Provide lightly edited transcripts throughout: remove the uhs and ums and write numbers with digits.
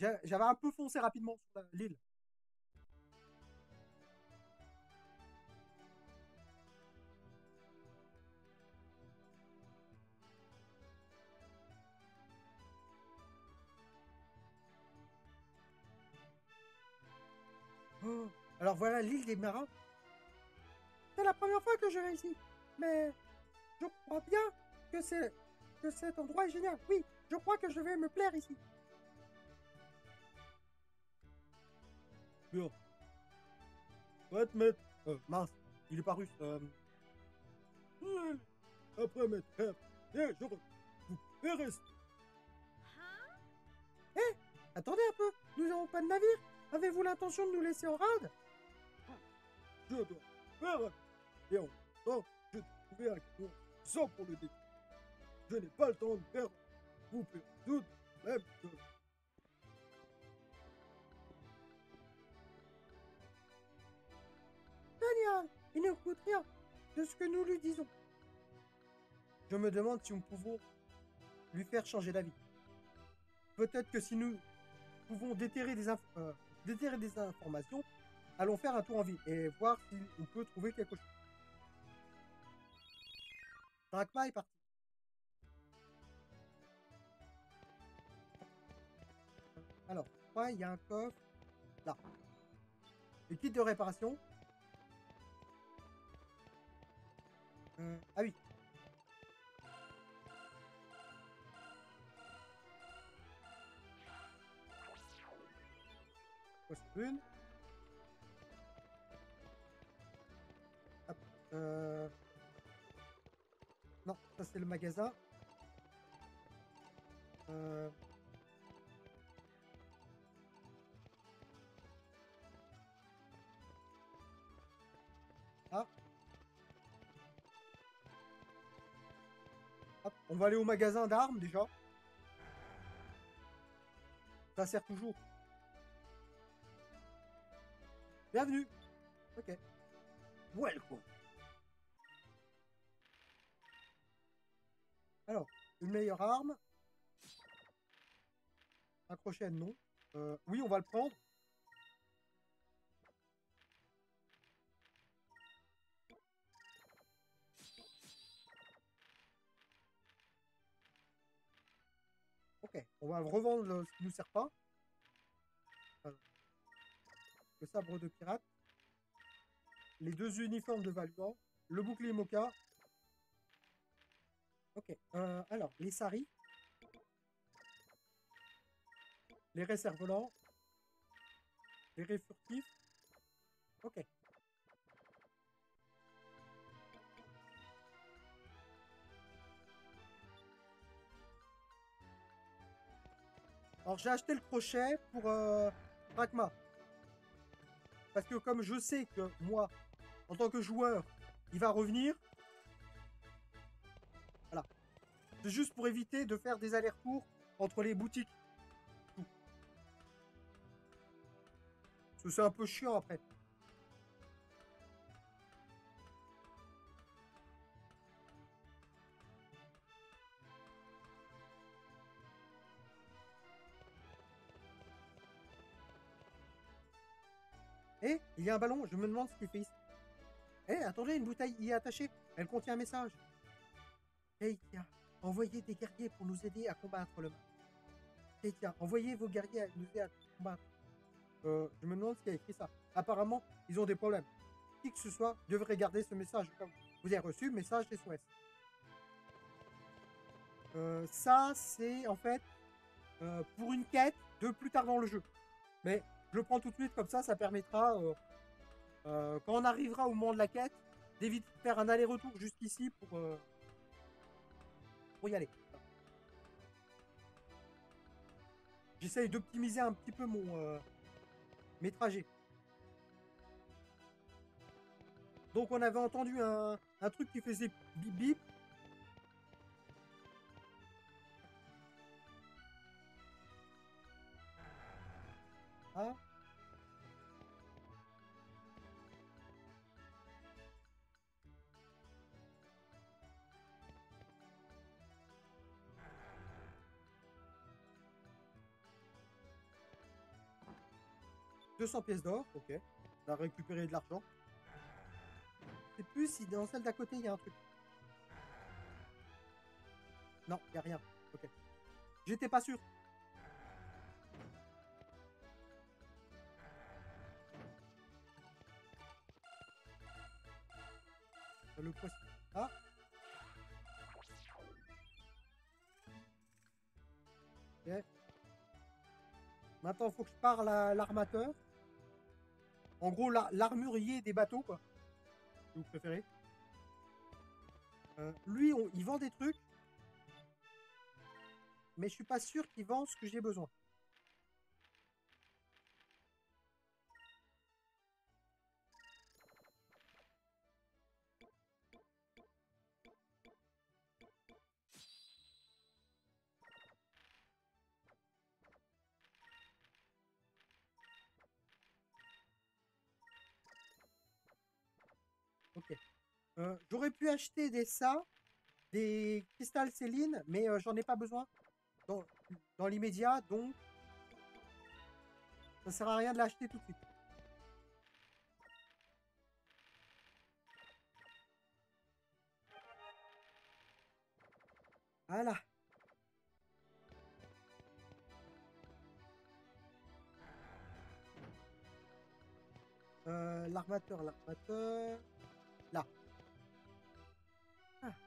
J'avais un peu foncé rapidement sur l'île. Oh, alors voilà l'île des marins. C'est la première fois que je vais ici. Mais je crois bien que cet endroit est génial. Oui, je crois que je vais me plaire ici. Bien. Ouais, maître. Mince, il est pas russe. Ouais, après m'être fait, et je vous pouvez rester. Eh, attendez un peu. Nous n'avons pas de navire. Avez-vous l'intention de nous laisser en rade? Je dois faire. Et en même temps, je dois trouver un canon sans pour le détruire. Je n'ai pas le temps de perdre. Vous perdez tout, même de... Génial. Il ne coûte rien de ce que nous lui disons. Je me demande si nous pouvons lui faire changer d'avis. Peut-être que si nous pouvons déterrer des informations, allons faire un tour en ville et voir si on peut trouver quelque chose. Drakma est parti. Alors, ouais, il y a un coffre là. Le kit de réparation. Ah oui. Une. Hop. Non, ça c'est le magasin. Euh, ah, hop. On va aller au magasin d'armes déjà. Ça sert toujours. Bienvenue. Ok. Welcome. Alors, une meilleure arme. Un crochet, non. Oui, on va le prendre. Ok, on va revendre ce qui nous sert pas. Alors, le sabre de pirate. Les deux uniformes de Valuant. Le bouclier Moka. Ok. Alors, les saris. Les raies cerfs-volants. Les raies furtifs. Ok. Alors, j'ai acheté le crochet pour Pragma. Parce que comme je sais que moi, en tant que joueur, il va revenir. Voilà. C'est juste pour éviter de faire des allers-retours entre les boutiques. Parce que c'est un peu chiant après. Eh, il y a un ballon, je me demande ce qu'il fait ici. Eh, attendez, une bouteille y est attachée. Elle contient un message. Hey, tiens, envoyez des guerriers pour nous aider à combattre le mal. Hey, tiens, envoyez vos guerriers à nous aider à combattre. Je me demande ce qui a écrit ça. Apparemment, ils ont des problèmes. Qui que ce soit devrait garder ce message. Comme vous avez reçu message SOS. Ça, c'est en fait pour une quête de plus tard dans le jeu. Mais je le prends tout de suite comme ça permettra, quand on arrivera au moment de la quête, d'éviter de faire un aller-retour jusqu'ici pour y aller. J'essaye d'optimiser un petit peu mes trajets. Donc on avait entendu un truc qui faisait bip bip. Ah, 200 pièces d'or, ok. On a récupéré de l'argent. Je sais plus si dans celle d'à côté, il y a un truc. Non, il n'y a rien. Ok. J'étais pas sûr. Le poisson. Ah. Ok. Maintenant, il faut que je parle à l'armateur. En gros, l'armurier des bateaux, quoi. Si vous préférez. Lui, il vend des trucs. Mais je suis pas sûr qu'il vend ce que j'ai besoin. Ok. J'aurais pu acheter des cristals Céline, mais j'en ai pas besoin dans, dans l'immédiat, donc ça sert à rien de l'acheter tout de suite. Voilà. L'armateur. Là. Ah.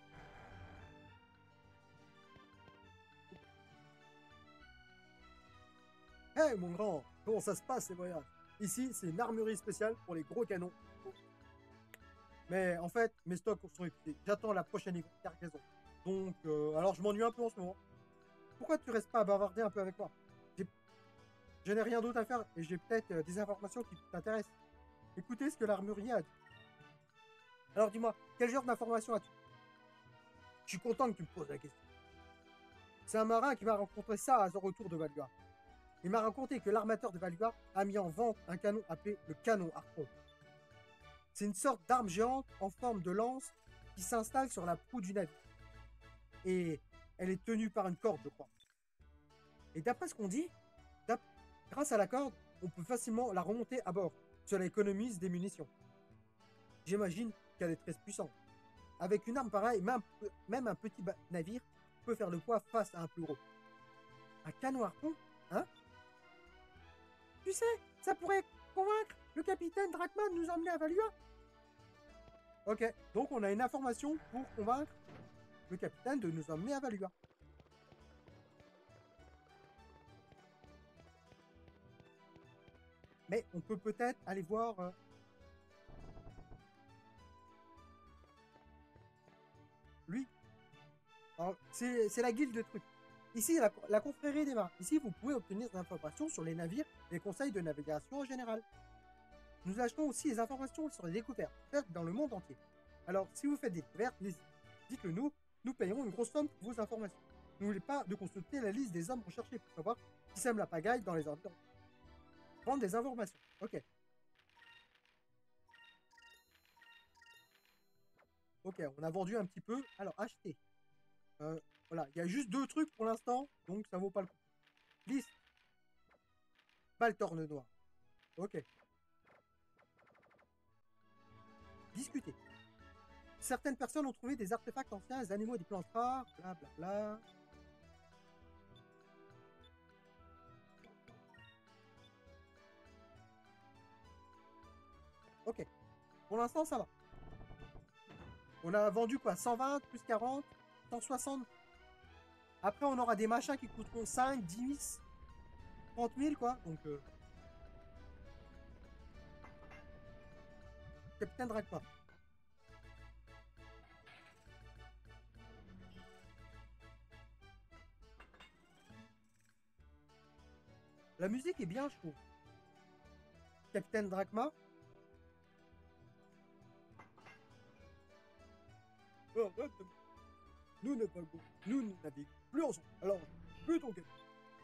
Hey mon grand, comment ça se passe ces voyages? Ici, c'est une armurerie spéciale pour les gros canons. Mais en fait, mes stocks sont épuisés. J'attends la prochaine cargaison. Donc, alors je m'ennuie un peu en ce moment. Pourquoi tu restes pas à bavarder un peu avec moi? J'ai- Je n'ai rien d'autre à faire et j'ai peut-être des informations qui t'intéressent. Écoutez ce que l'armurier a dit. Alors dis-moi, quel genre d'informations as-tu? Je suis content que tu me poses la question. C'est un marin qui m'a rencontré ça à son retour de Valua. Il m'a raconté que l'armateur de Valua a mis en vente un canon appelé le canon harpon. C'est une sorte d'arme géante en forme de lance qui s'installe sur la proue du navire. Et elle est tenue par une corde, je crois. Et d'après ce qu'on dit, grâce à la corde, on peut facilement la remonter à bord. Cela économise des munitions. J'imagine qu'elle est très puissante. Avec une arme pareille, même un petit navire peut faire le poids face à un plus gros. Un canon harpon? Hein? Tu sais, ça pourrait convaincre le capitaine Drachman de nous emmener à Valua. Ok, donc on a une information pour convaincre le capitaine de nous emmener à Valua. Mais on peut peut-être aller voir lui. C'est la guilde de trucs. Ici, la confrérie des marins. Ici, vous pouvez obtenir des informations sur les navires et les conseils de navigation en général. Nous achetons aussi des informations sur les découvertes faites dans le monde entier. Alors, si vous faites des découvertes, dites-le nous, nous payerons une grosse somme pour vos informations. N'oubliez pas de consulter la liste des hommes recherchés pour savoir qui sème la pagaille dans les environs. Prendre des informations. Ok. Ok, on a vendu un petit peu. Alors, acheter. Euh, voilà, il y a juste 2 trucs pour l'instant, donc ça vaut pas le coup. Liste. Baltorne noir. Ok. Discuter. Certaines personnes ont trouvé des artefacts anciens, des animaux et des plantes rares, bla bla bla. Ok. Pour l'instant, ça va. On a vendu quoi? 120 plus 40, 160. Après, on aura des machins qui coûteront 5, 10, 30 000, quoi. Donc, Capitaine Drachma. La musique est bien, je trouve. Capitaine Drachma. Oh, arrête de- Nous ne valons, nous ne naviguons plus ensemble. Alors, plus ton capitaine.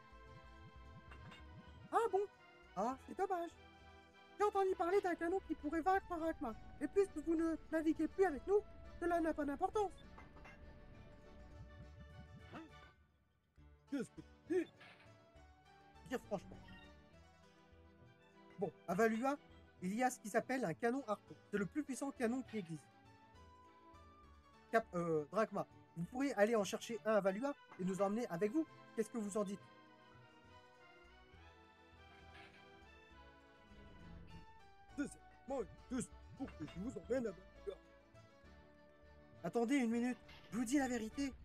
Ah bon? Ah, c'est dommage. J'ai entendu parler d'un canon qui pourrait vaincre Drachma. Et puisque vous ne naviguez plus avec nous, cela n'a pas d'importance. Qu'est-ce que tu dis? Dire franchement. Bon, à Valua, il y a ce qu'ils appellent un canon harpon. C'est le plus puissant canon qui existe. Drachma, vous pourrez aller en chercher un à Valua et nous emmener avec vous. Qu'est-ce que vous en dites? C'est certainement une excuse pour que je vous emmène à Valua. Attendez une minute, je vous dis la vérité.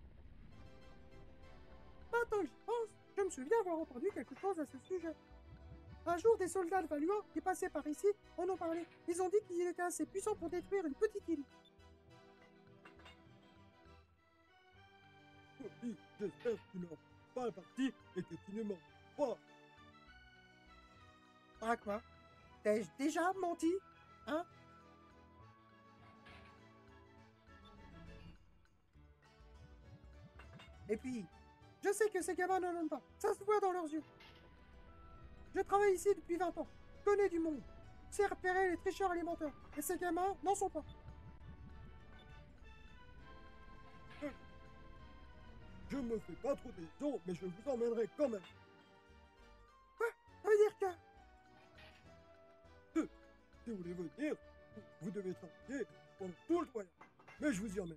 Pas tant que j'y pense, je me souviens avoir entendu quelque chose à ce sujet. Un jour, des soldats de Valua qui passaient par ici en ont parlé. Ils ont dit qu'il était assez puissant pour détruire une petite île. Oui, j'espère que tu n'en fais pas partie et que tu ne m'en pas. Drachma, t'ai-je déjà menti? Hein? Et puis, je sais que ces gamins n'en ont pas. Ça se voit dans leurs yeux. Je travaille ici depuis 20 ans. Je connais du monde. Je sais repérer les tricheurs et les menteurs. Et ces gamins n'en sont pas. Je me fais pas trop d'illusions, mais je vous emmènerai quand même. Quoi? Ça veut dire que... Si vous voulez venir, vous devez travailler pendant tout le voyage. Mais je vous y emmène.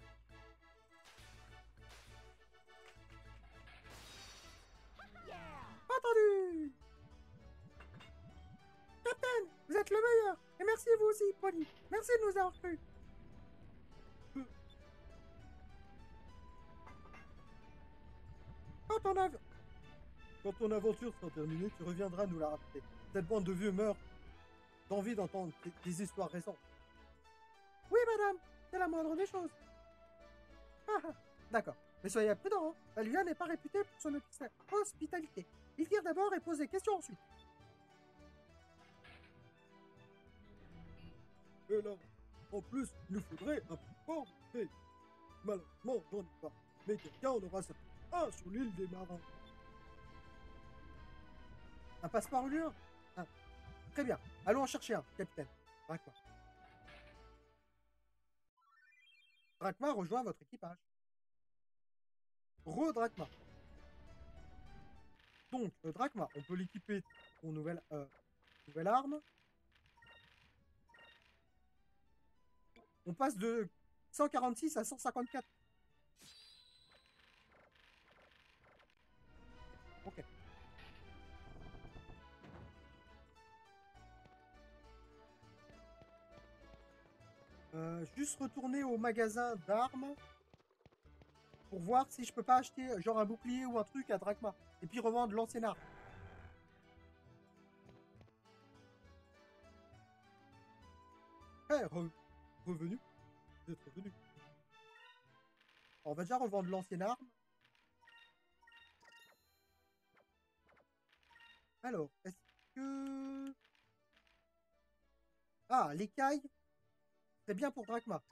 Entendu! Captain, vous êtes le meilleur. Et merci vous aussi, Polly. Merci de nous avoir cru. Quand ton aventure sera terminée, tu reviendras nous la rappeler. Cette bande de vieux meurt d'envie d'entendre des histoires récentes. Oui, madame. C'est la moindre des choses. D'accord. Mais soyez prudents, hein. Valua n'est pas réputé pour son hospitalité. Il tire d'abord et pose des questions ensuite. Et là, en plus, il nous faudrait un passeport de paix. Malheureusement, j'en ai pas. Mais quelqu'un en aura certainement un sur l'île des marins. Un passeport lueur? Ah. Très bien. Allons en chercher un, capitaine. Drachma. Drachma rejoint votre équipage. Drachma. Donc, Drachma, on peut l'équiper pour nouvelle arme. On passe de 146 à 154. Ok. Juste retourner au magasin d'armes pour voir si je peux pas acheter genre un bouclier ou un truc à Drachma et puis revendre l'ancienne arme. Hey, revenu. Vous êtes revenu. On va déjà revendre l'ancienne arme. Alors, est-ce que... Ah, l'écaille, c'est bien pour Drachma.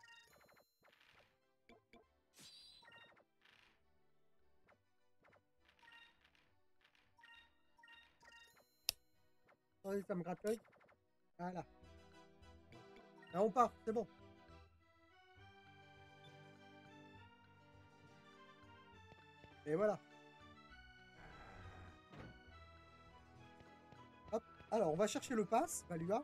Attendez, ça me gratte l'œil. Voilà. Là, on part, c'est bon. Et voilà. Hop. Alors, on va chercher le pass, Valua.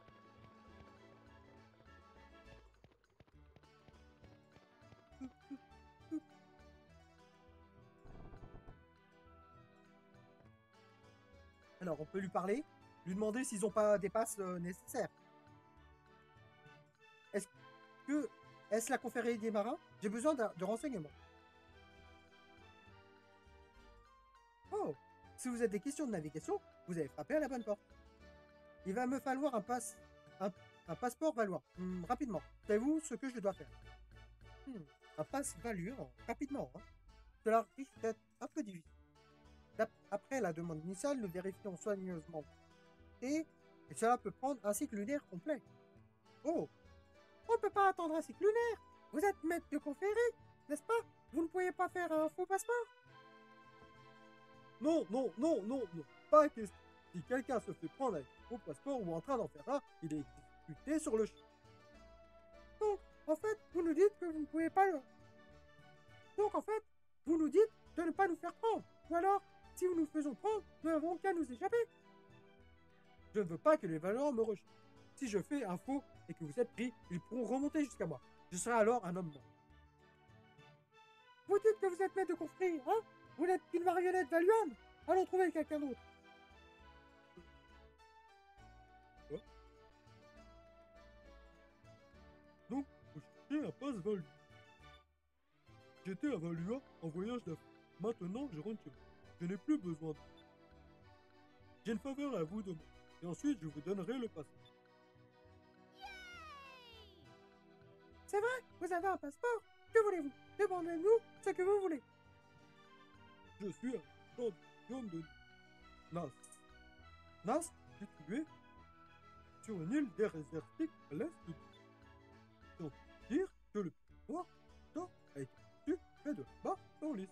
Alors, on peut lui parler, lui demander s'ils n'ont pas des passes nécessaires. Est-ce la confrérie des marins? J'ai besoin de renseignements. Oh, si vous avez des questions de navigation, vous avez frappé à la bonne porte. Il va me falloir un passeport Valois. Rapidement. Savez-vous ce que je dois faire? Un passe Valois, rapidement. Hein. Cela risque d'être un peu difficile. Après la demande initiale, nous vérifions soigneusement. Et cela peut prendre un cycle lunaire complet. Oh, on ne peut pas attendre un cycle lunaire. Vous êtes maître de confrérie, n'est-ce pas? Vous ne pourriez pas faire un faux passeport? Non, non, non, non, non. Pas question. Si quelqu'un se fait prendre avec un faux passeport ou en train d'en faire un, il est exécuté sur le champ. Donc, en fait, vous nous dites que vous ne pouvez pas le... Donc, en fait, vous nous dites de ne pas nous faire prendre. Ou alors, si nous nous faisons prendre, nous n'avons qu'à nous échapper. Je ne veux pas que les valeurs me rejettent. Si je fais un faux et que vous êtes pris, ils pourront remonter jusqu'à moi. Je serai alors un homme mort. Vous dites que vous êtes maître de confrérie, hein? Vous n'êtes qu'une marionnette d'Aluan? Allons trouver quelqu'un d'autre. Donc, vous cherchez un passe Valua. J'étais à Valua en voyage d'affaires. Maintenant, je rentre chez moi. Je n'ai plus besoin de vous. J'ai une faveur à vous demander. Et ensuite, je vous donnerai le passeport. C'est vrai, vous avez un passeport. Que voulez-vous? Demandez-nous ce que vous voulez. Je suis un agent du royaume de Nas. Nas, situé sur une île désertique à l'est du monde. Donc, dire que le pouvoir temps a été reçu près de là-bas dans l'île.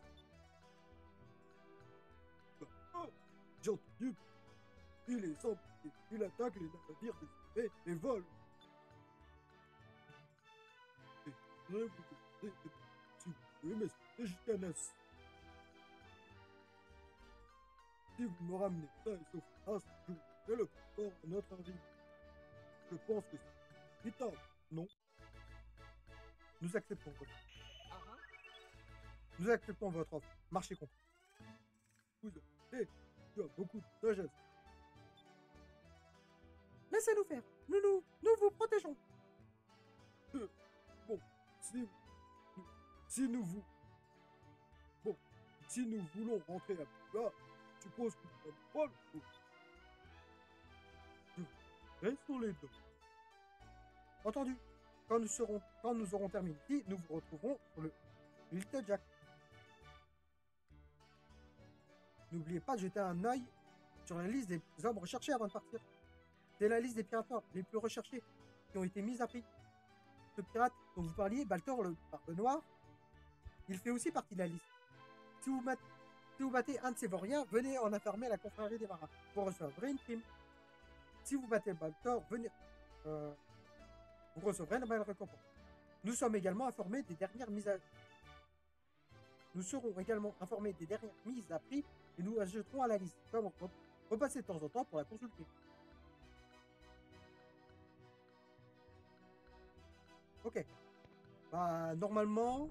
Oh, j'ai entendu. Il est sans pitié. Il attaque les navires des et vole. Et je voudrais vous demander si vous pouvez m'expliquer jusqu'à Nas. Si vous me ramenez ça et sauf Nas, je vous fais le passeport à notre arrivée. Je pense que c'est équitable, non? Nous acceptons votre offre. Nous acceptons votre offre. Marché compris. Vous avez tu as beaucoup de sagesse. Laissez-nous faire. Nous vous protégeons. Bon, si nous vous... Bon, si nous voulons rentrer à Cuba, je suppose que nous n'avons pas le choix. Je reste sur les deux. Entendu. Quand nous aurons terminé ici, nous vous retrouverons sur le Little Jack. N'oubliez pas de jeter un œil sur la liste des hommes recherchés avant de partir. C'est la liste des pirates les plus recherchés qui ont été mis à prix. Ce pirate dont vous parliez, Baltor le Barbe Noire, il fait aussi partie de la liste. Si vous battez un de ces vauriens, venez en informer à la confrérie des marins. Vous recevrez une prime. Si vous battez Baltor, venez... vous recevrez la belle récompense. Nous serons également informés des dernières mises à prix et nous ajouterons à la liste. Comme repassez de temps en temps pour la consulter. Ok. Bah, normalement...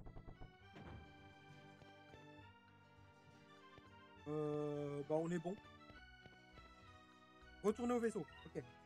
bah, on est bon. Retournez au vaisseau. Ok.